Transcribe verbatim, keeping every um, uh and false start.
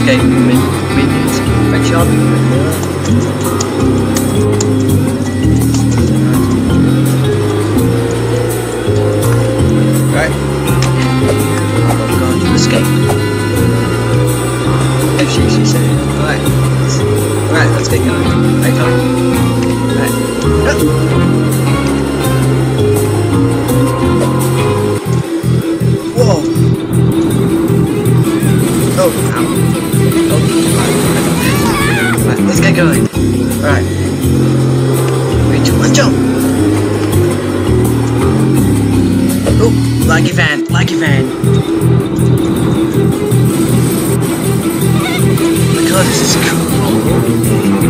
escape mid mid section. Right. I'm going to escape. If she she said it. Alright. Alright, let's get going. Right on. Alright. Whoa! Oh, ow. Oh, alright, let's get going. Alright. Three, two, one, jump! Oh, laggy van, laggy van. Oh my god, this is cool.